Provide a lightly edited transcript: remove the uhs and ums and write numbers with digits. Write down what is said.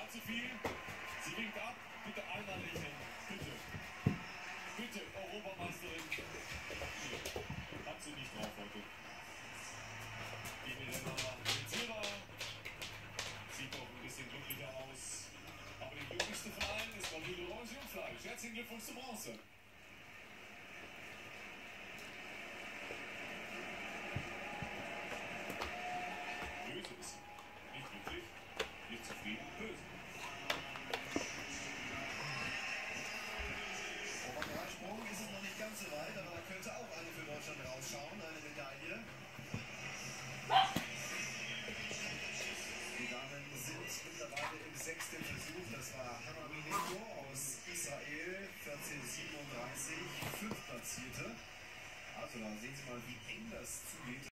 war zu viel. Sie winkt ab. Bitte einmal lächeln. Bitte. Bitte, Europameisterin. Nee, hat sie nicht drauf heute. Die Milena Silva sieht doch ein bisschen glücklicher aus. Aber der glücklichste Verein ist natürlich Orange und Fleisch. Herzlichen Glückwunsch zur Bronze. Böse ist sie. Nicht glücklich, nicht zufrieden, böse. Beim Dreisprung ist es noch nicht ganz so weit, aber da könnte auch eine für Deutschland rausschauen, eine Medaille. Die Damen sind mittlerweile im 6. Versuch. Das war Hannah Minenko aus Israel, 14:37, 5. Platzierte. Also da sehen Sie mal, wie eng das zugeht.